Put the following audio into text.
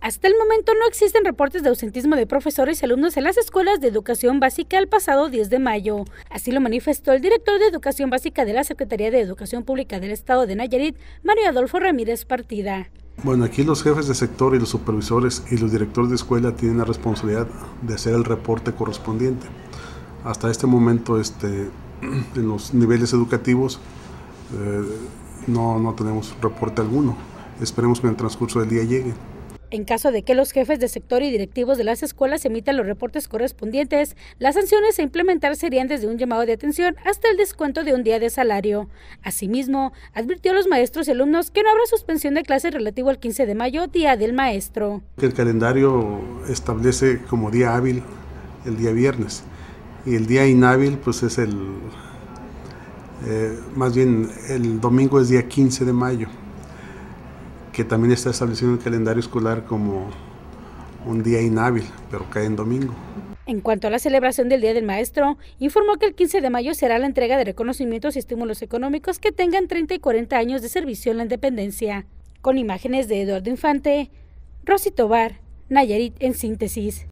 Hasta el momento no existen reportes de ausentismo de profesores y alumnos en las escuelas de educación básica el pasado 10 de mayo. Así lo manifestó el director de Educación Básica de la Secretaría de Educación Pública del Estado de Nayarit, Mario Adolfo Ramírez Partida. Bueno, aquí los jefes de sector y los supervisores y los directores de escuela tienen la responsabilidad de hacer el reporte correspondiente. Hasta este momento, en los niveles educativos, no tenemos reporte alguno. Esperemos que en el transcurso del día llegue. En caso de que los jefes de sector y directivos de las escuelas emitan los reportes correspondientes, las sanciones a implementar serían desde un llamado de atención hasta el descuento de un día de salario. Asimismo, advirtió a los maestros y alumnos que no habrá suspensión de clases relativo al 15 de mayo, Día del Maestro. El calendario establece como día hábil el día viernes y el día inhábil pues es más bien el domingo es día 15 de mayo. Que también está establecido en el calendario escolar como un día inhábil, pero cae en domingo. En cuanto a la celebración del Día del Maestro, informó que el 15 de mayo será la entrega de reconocimientos y estímulos económicos que tengan 30 y 40 años de servicio en la independencia. Con imágenes de Eduardo Infante, Rosy Tobar, Nayarit en síntesis.